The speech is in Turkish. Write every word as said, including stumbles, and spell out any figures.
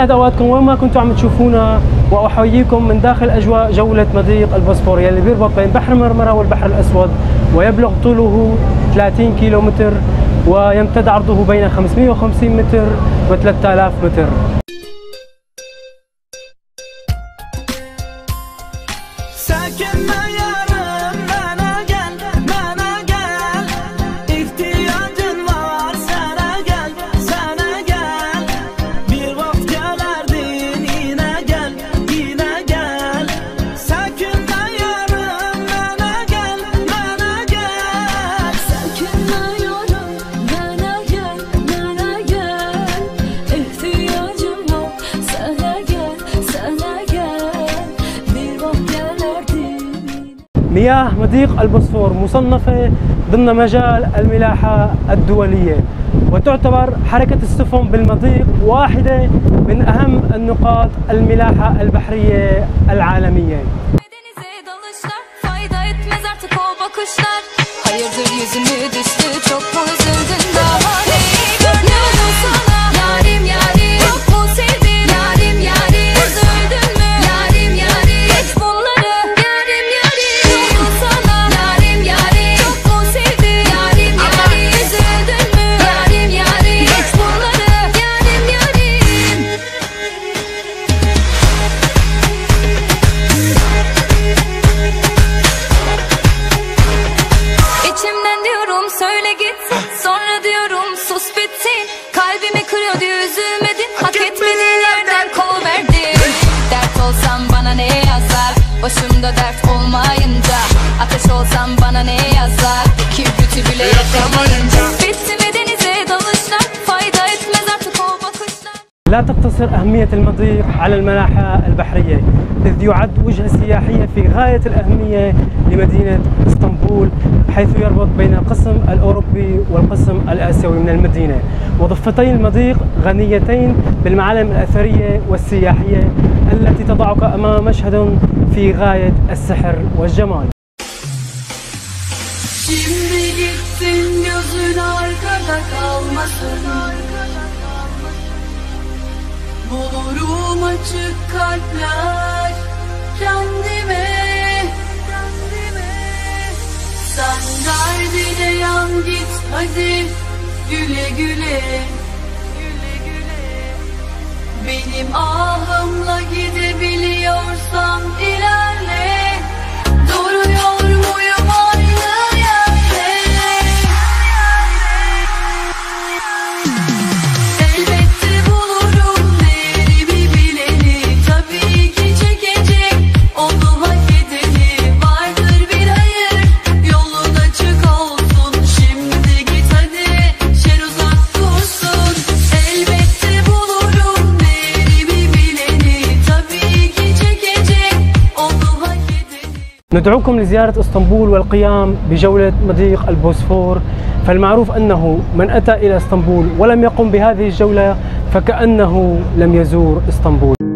يسعد اوقاتكم وين ما كنتوا عم تشوفونا، واحييكم من داخل اجواء جوله مضيق البوسفور يلي بيربط بين بحر مرمرة والبحر الاسود، ويبلغ طوله ثلاثين كيلومتر ويمتد عرضه بين خمسمئة وخمسين متر و ثلاثة آلاف متر. مياه مضيق البوسفور مصنفة ضمن مجال الملاحة الدولية، وتعتبر حركة السفن بالمضيق واحدة من أهم النقاط الملاحة البحرية العالمية. Başımda dert olmayınca, ateş olsam bana ne yazar? Kibrit bile yakamayınca. Bitti mi denize dalışlar? Fayda etmez artık o bakışlar. لا تقتصر أهمية المضيق على الملاحة البحرية، إذ يعد وجهة سياحية في غاية الأهمية لمدينة اسطنبول، حيث يربط بين القسم الأوروبي والقسم الآسيوي من المدينة، وضفتي المضيق غنيتين بالمعالم الأثرية والسياحية التي تضعك أمام مشهد في غاية السحر والجمال. Şimdi gitsin gözün arkada kalmasın. Bulurum açık kalpler kendime, kendime. Sen derdine yan git hadi güle güle, güle güle. Benim ahımla gidebiliyorsan ilerle. Duruyor muyum aynı yerde? Elbette bulurum değerimi bileni, tabii ki çekecek onu hak edeni. Vardır bir hayır, yolun açık olsun. Şimdi git hadi, şer uzak dursun. Elbette bulurum değerimi bileni, tabii ki çekecek onu hak edeni. ندعوكم لزيارة اسطنبول والقيام بجولة مضيق البوسفور، فالمعروف أنه من أتى إلى اسطنبول ولم يقم بهذه الجولة فكأنه لم يزور اسطنبول.